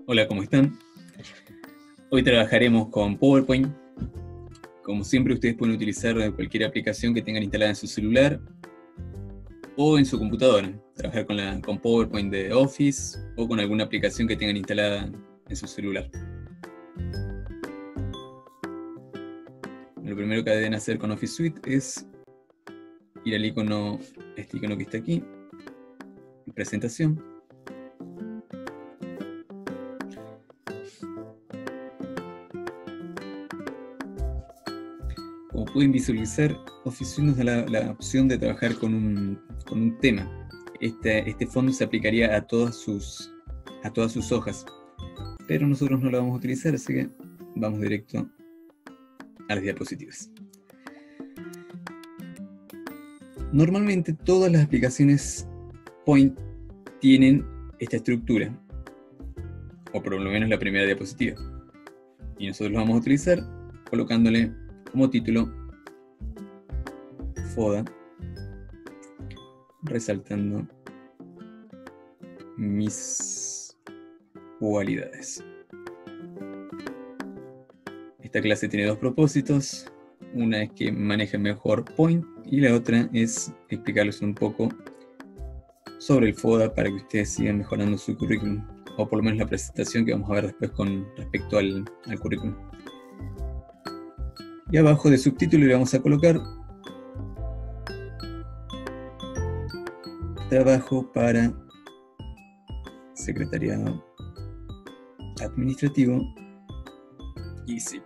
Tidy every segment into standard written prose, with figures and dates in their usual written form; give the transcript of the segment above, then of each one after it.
Hola, ¿cómo están? Hoy trabajaremos con PowerPoint. Como siempre, ustedes pueden utilizar cualquier aplicación que tengan instalada en su celular o en su computadora. Trabajar con PowerPoint de Office o con alguna aplicación que tengan instalada en su celular. Lo primero que deben hacer con Office Suite es ir al icono, este icono que está aquí, presentación. Como pueden visualizar, Office Suite nos da la opción de trabajar con un tema. Este fondo se aplicaría a todas sus hojas, pero nosotros no lo vamos a utilizar, así que vamos directo a las diapositivas. Normalmente todas las aplicaciones Point tienen esta estructura, o por lo menos la primera diapositiva, y nosotros lo vamos a utilizar colocándole como título FODA, resaltando mis cualidades. Esta clase tiene dos propósitos. Una es que manejen mejor Point y la otra es explicarles un poco sobre el FODA para que ustedes sigan mejorando su currículum, o por lo menos la presentación que vamos a ver después con respecto al currículum. Y abajo de subtítulo le vamos a colocar trabajo para secretariado administrativo ISIP.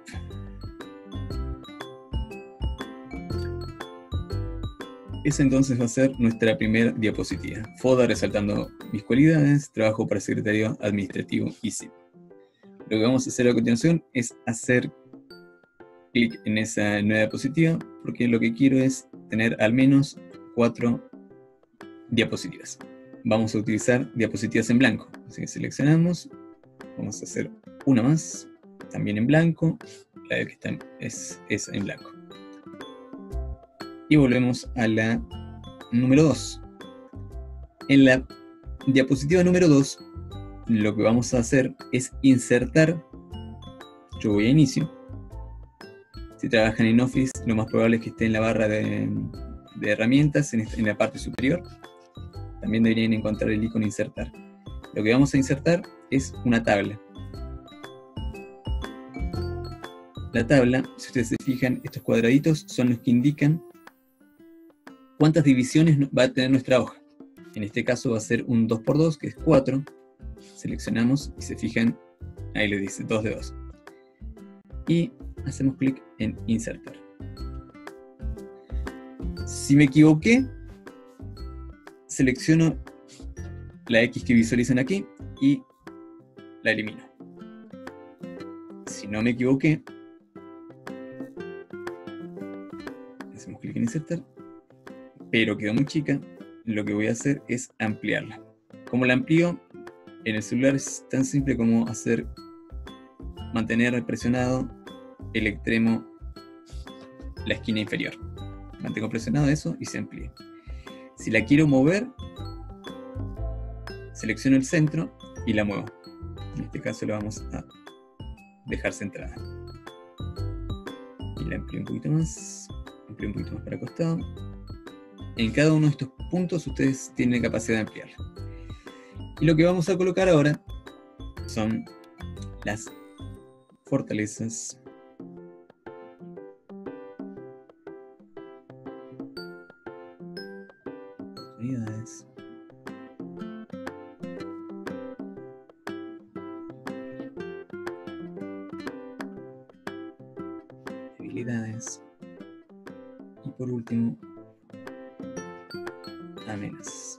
Esa entonces va a ser nuestra primera diapositiva. FODA resaltando mis cualidades, trabajo para secretario administrativo ISIP. Lo que vamos a hacer a continuación es hacer clic en esa nueva diapositiva, porque lo que quiero es tener al menos 4 diapositivas. Vamos a utilizar diapositivas en blanco. Así que seleccionamos, vamos a hacer una más, también en blanco, la que está es en blanco. Y volvemos a la número 2. En la diapositiva número 2, lo que vamos a hacer es insertar. Yo voy a inicio. Si trabajan en Office, lo más probable es que esté en la barra de herramientas, en la parte superior. También deberían encontrar el icono insertar. Lo que vamos a insertar es una tabla. La tabla, si ustedes se fijan, estos cuadraditos son los que indican cuántas divisiones va a tener nuestra hoja. En este caso va a ser un 2×2, que es 4. Seleccionamos y se fijan, ahí le dice 2 de 2. Y hacemos clic en insertar. Si me equivoqué, selecciono la X que visualizan aquí y la elimino. Si no me equivoqué, hacemos clic en insertar, pero quedó muy chica, lo que voy a hacer es ampliarla. ¿Cómo la amplío? En el celular es tan simple como mantener presionado el extremo, la esquina inferior. Mantengo presionado eso y se amplía. Si la quiero mover, selecciono el centro y la muevo. En este caso la vamos a dejar centrada. Y la amplío un poquito más para el costado. En cada uno de estos puntos ustedes tienen capacidad de ampliarla. Y lo que vamos a colocar ahora son las fortalezas oportunidades debilidades y por último amenazas.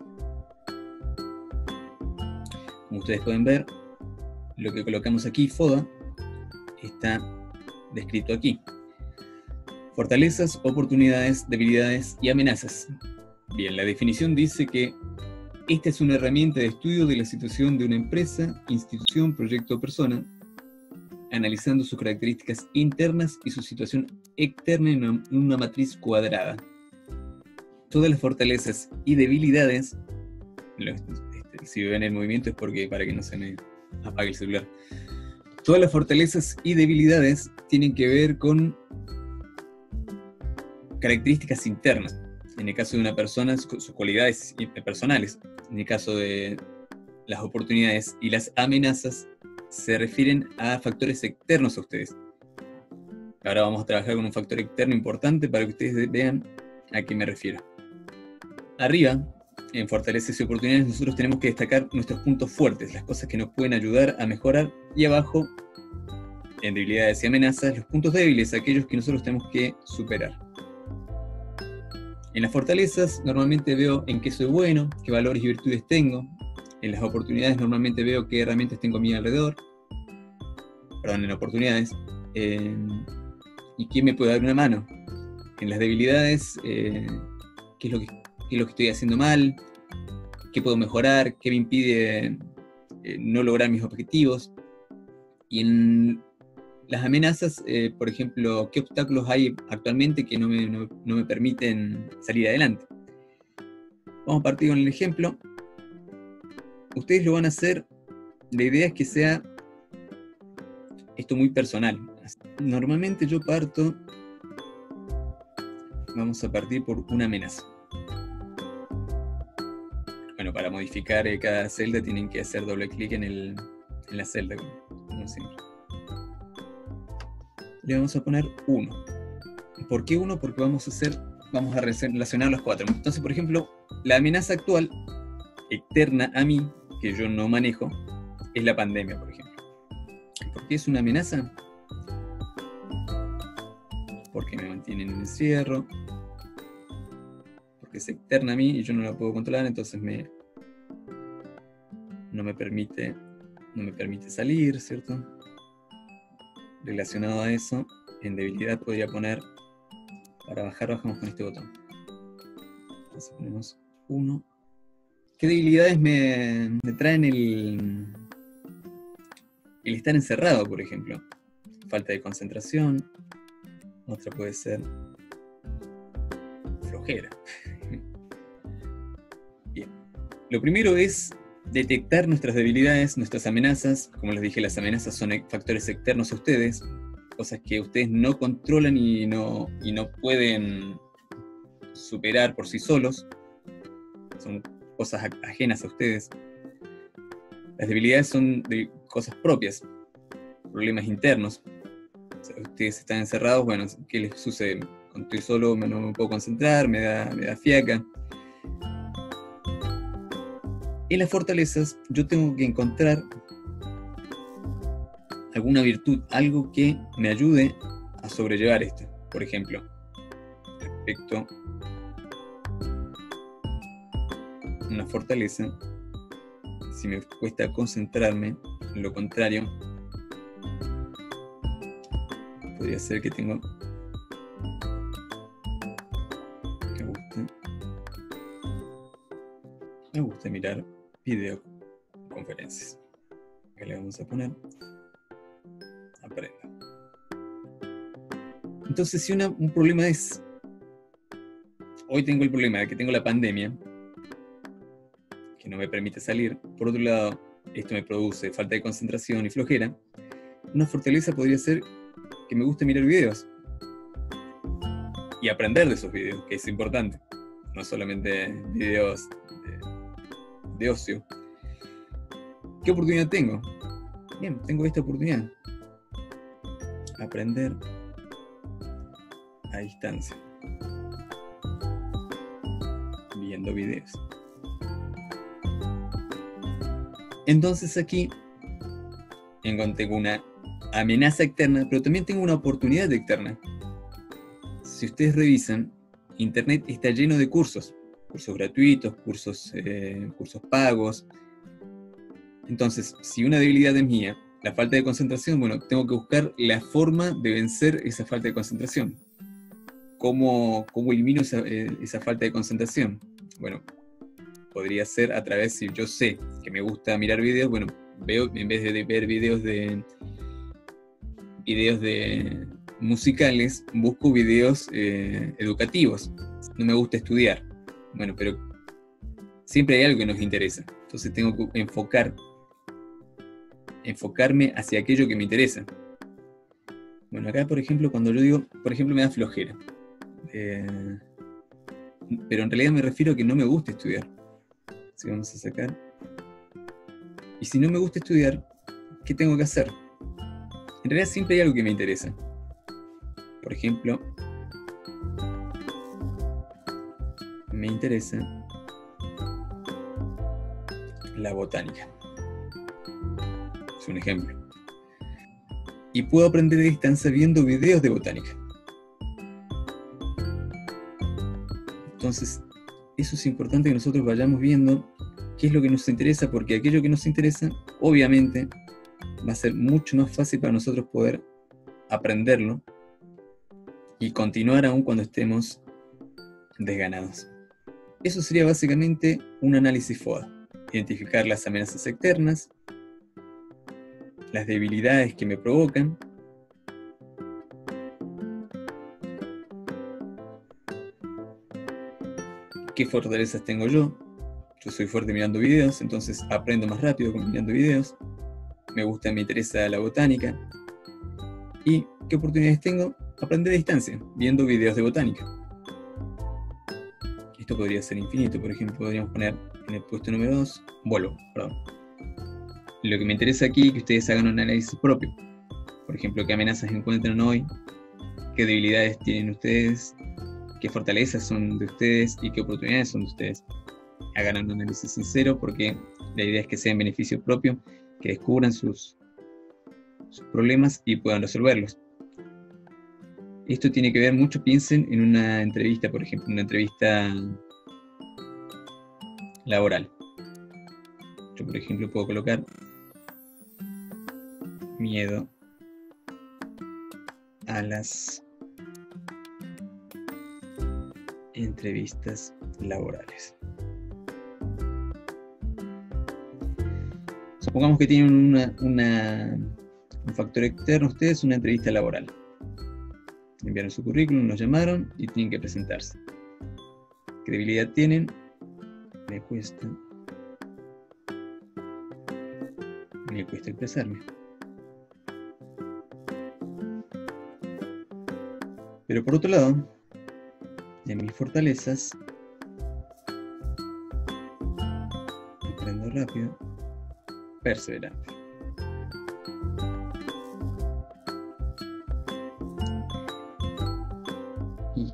Como ustedes pueden ver, lo que colocamos aquí, FODA, está descrito aquí. Fortalezas, oportunidades, debilidades y amenazas. Bien, la definición dice que esta es una herramienta de estudio de la situación de una empresa, institución, proyecto o persona, analizando sus características internas y su situación externa en una matriz cuadrada. Todas las fortalezas y debilidades, si ven el movimiento es porque para que no se me apague el celular. Todas las fortalezas y debilidades tienen que ver con características internas. En el caso de una persona, sus cualidades personales. En el caso de las oportunidades y las amenazas, se refieren a factores externos a ustedes. Ahora vamos a trabajar con un factor externo importante para que ustedes vean a qué me refiero. Arriba, en fortalezas y oportunidades, nosotros tenemos que destacar nuestros puntos fuertes, las cosas que nos pueden ayudar a mejorar, y abajo, en debilidades y amenazas, los puntos débiles, aquellos que nosotros tenemos que superar. En las fortalezas normalmente veo en qué soy bueno, qué valores y virtudes tengo. En las oportunidades normalmente veo qué herramientas tengo a mi alrededor. Perdón, en oportunidades. Y quién me puede dar una mano. En las debilidades, qué es lo que estoy haciendo mal, qué puedo mejorar, qué me impide no lograr mis objetivos. Y en las amenazas, por ejemplo, qué obstáculos hay actualmente que no me permiten salir adelante. Vamos a partir con el ejemplo. Ustedes lo van a hacer, la idea es que sea esto muy personal. Normalmente yo vamos a partir por una amenaza. Bueno, para modificar cada celda tienen que hacer doble clic en la celda, como siempre. Le vamos a poner 1. ¿Por qué 1? Porque vamos a relacionar los 4. Entonces, por ejemplo, la amenaza actual, externa a mí, que yo no manejo, es la pandemia, por ejemplo. ¿Por qué es una amenaza? Porque me mantiene en encierro, porque es externa a mí y yo no la puedo controlar, entonces no me permite salir, ¿cierto? Relacionado a eso, en debilidad podría poner, para bajar, bajamos con este botón. Entonces ponemos 1. ¿Qué debilidades me traen el estar encerrado, por ejemplo? Falta de concentración. Otra puede ser flojera. Bien. Lo primero es detectar nuestras debilidades, nuestras amenazas. Como les dije, las amenazas son factores externos a ustedes, cosas que ustedes no controlan y no pueden superar por sí solos. Son cosas ajenas a ustedes. Las debilidades son de cosas propias, problemas internos. O sea, ustedes están encerrados, bueno, ¿qué les sucede? Cuando estoy solo no me puedo concentrar, me da fiaca. En las fortalezas yo tengo que encontrar alguna virtud, algo que me ayude a sobrellevar esto. Por ejemplo, respecto a una fortaleza, si me cuesta concentrarme, lo contrario, podría ser que tengo me gusta mirar videoconferencias. Acá le vamos a poner aprenda. Entonces, si un problema es, hoy tengo el problema de que tengo la pandemia, que no me permite salir. Por otro lado, esto me produce falta de concentración y flojera. Una fortaleza podría ser que me guste mirar videos y aprender de esos videos, que es importante. No solamente videos de ocio. ¿Qué oportunidad tengo? Bien, tengo esta oportunidad. Aprender a distancia. Viendo videos. Entonces aquí tengo una amenaza externa, pero también tengo una oportunidad externa. Si ustedes revisan, Internet está lleno de cursos gratuitos, cursos pagos. Entonces, si una debilidad es mía, la falta de concentración, bueno, tengo que buscar la forma de vencer esa falta de concentración. ¿Cómo elimino esa falta de concentración? Bueno, podría ser a través, si yo sé que me gusta mirar videos, bueno, en vez de ver videos de musicales, busco videos educativos. No me gusta estudiar. Bueno, pero siempre hay algo que nos interesa. Entonces tengo que enfocar enfocarme hacia aquello que me interesa. Bueno, acá, por ejemplo, cuando yo digo, por ejemplo, me da flojera. Pero en realidad me refiero a que no me gusta estudiar. Así que vamos a sacar. Y si no me gusta estudiar, ¿qué tengo que hacer? En realidad siempre hay algo que me interesa. Por ejemplo, me interesa la botánica. Es un ejemplo. Y puedo aprender a distancia viendo videos de botánica. Entonces, eso es importante que nosotros vayamos viendo qué es lo que nos interesa, porque aquello que nos interesa, obviamente, va a ser mucho más fácil para nosotros poder aprenderlo y continuar aún cuando estemos desganados. Eso sería básicamente un análisis FODA. Identificar las amenazas externas, las debilidades que me provocan, qué fortalezas tengo yo. Yo soy fuerte mirando videos, entonces aprendo más rápido mirando videos. Me gusta, me interesa la botánica. ¿Y qué oportunidades tengo? Aprender a distancia, viendo videos de botánica. Esto podría ser infinito. Por ejemplo, podríamos poner en el puesto número 2, Lo que me interesa aquí es que ustedes hagan un análisis propio. Por ejemplo, qué amenazas encuentran hoy, qué debilidades tienen ustedes, qué fortalezas son de ustedes y qué oportunidades son de ustedes. Hagan un análisis sincero, porque la idea es que sea en beneficio propio, que descubran sus problemas y puedan resolverlos. Esto tiene que ver mucho, piensen en una entrevista, por ejemplo, una entrevista laboral. Yo, por ejemplo, puedo colocar miedo a las entrevistas laborales. Supongamos que tienen un factor externo ustedes, una entrevista laboral. Enviaron su currículum, los llamaron y tienen que presentarse. ¿Qué debilidad tienen? Me cuesta expresarme. Pero por otro lado, de mis fortalezas, aprendo rápido, perseverante. ¿Y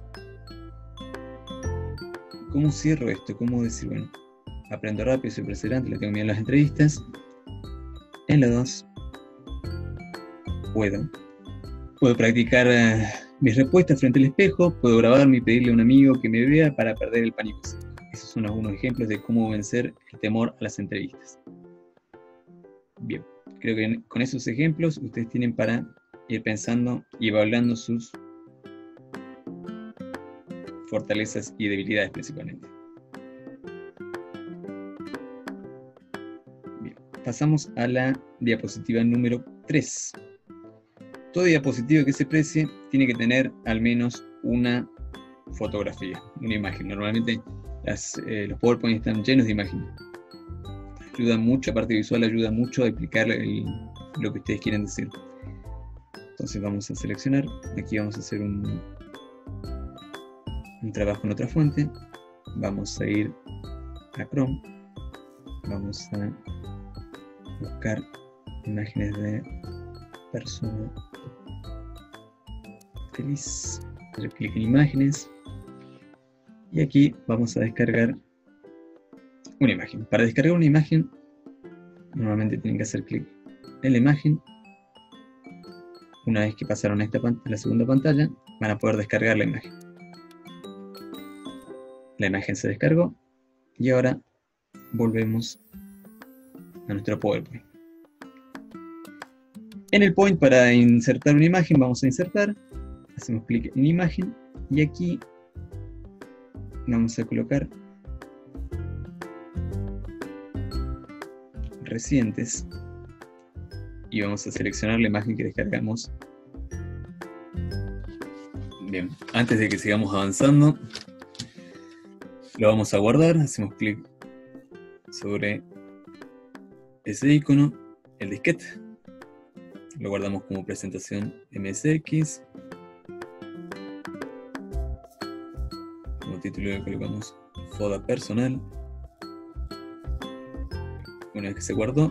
cómo cierro esto? ¿Cómo decir, bueno, aprendo rápido, soy perseverante, le tengo miedo a las entrevistas? En la 2, puedo practicar mis respuestas frente al espejo, puedo grabarme y pedirle a un amigo que me vea para perder el pánico. Esos son algunos ejemplos de cómo vencer el temor a las entrevistas. Bien, creo que con esos ejemplos ustedes tienen para ir pensando y evaluando sus fortalezas y debilidades principalmente. Bien, pasamos a la diapositiva número 3. Toda diapositiva que se precie tiene que tener al menos una fotografía, una imagen. Normalmente los PowerPoint están llenos de imágenes. Ayuda mucho, aparte visual, ayuda mucho a explicar lo que ustedes quieren decir. Entonces vamos a seleccionar, aquí vamos a hacer un trabajo en otra fuente. Vamos a ir a Chrome, vamos a buscar imágenes de persona feliz, hacer clic en imágenes y aquí vamos a descargar una imagen. Para descargar una imagen normalmente tienen que hacer clic en la imagen. Una vez que pasaron a la segunda pantalla van a poder descargar la imagen. La imagen se descargó y ahora volvemos a nuestro PowerPoint. En el point, para insertar una imagen, vamos a insertar, hacemos clic en imagen y aquí vamos a colocar recientes y vamos a seleccionar la imagen que descargamos. Bien, antes de que sigamos avanzando, lo vamos a guardar, hacemos clic sobre ese icono el disquete. Lo guardamos como presentación MSX. Como título le colocamos Foda personal. Una vez que se guardó,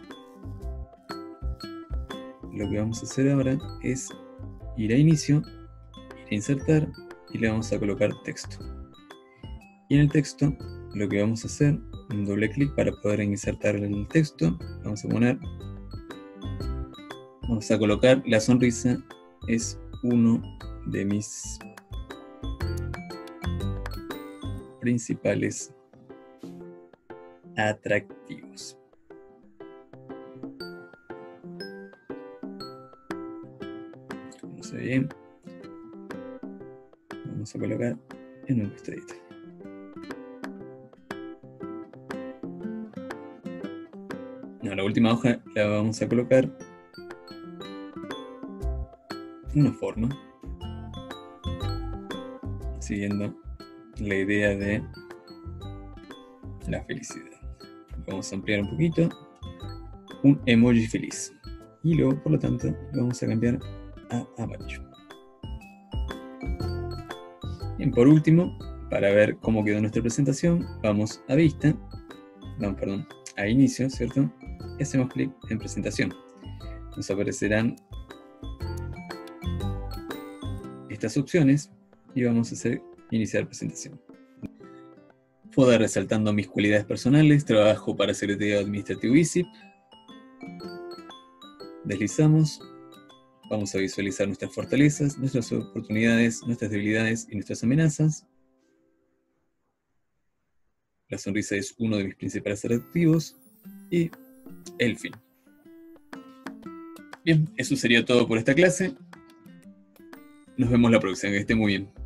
lo que vamos a hacer ahora es ir a inicio, ir a insertar y le vamos a colocar texto. Y en el texto lo que vamos a hacer, un doble clic para poder insertar el texto, vamos a colocar la sonrisa es uno de mis principales atractivos. No se ve bien. Vamos a colocar en un costadito. No, la última hoja la vamos a colocar en una forma, siguiendo la idea de la felicidad. Vamos a ampliar un poquito, un emoji feliz, y luego por lo tanto lo vamos a cambiar a amarillo. Bien, por último, para ver cómo quedó nuestra presentación, vamos a vista, a inicio, ¿cierto? Y hacemos clic en presentación. Nos aparecerán estas opciones y vamos a hacer iniciar presentación. Foda resaltando mis cualidades personales, trabajo para Secretaría Administrativo ISIP. Deslizamos, vamos a visualizar nuestras fortalezas, nuestras oportunidades, nuestras debilidades y nuestras amenazas. La sonrisa es uno de mis principales atractivos y el fin. Bien, eso sería todo por esta clase. Nos vemos la próxima, que esté muy bien.